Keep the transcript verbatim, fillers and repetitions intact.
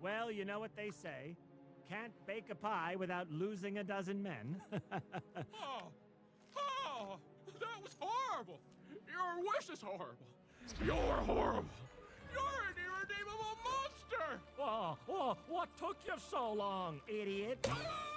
Well, you know what they say. Can't bake a pie without losing a dozen men. Oh, oh, that was horrible. Your wish is horrible. You're horrible. You're an irredeemable monster. Oh, oh, what took you so long, idiot? Ah!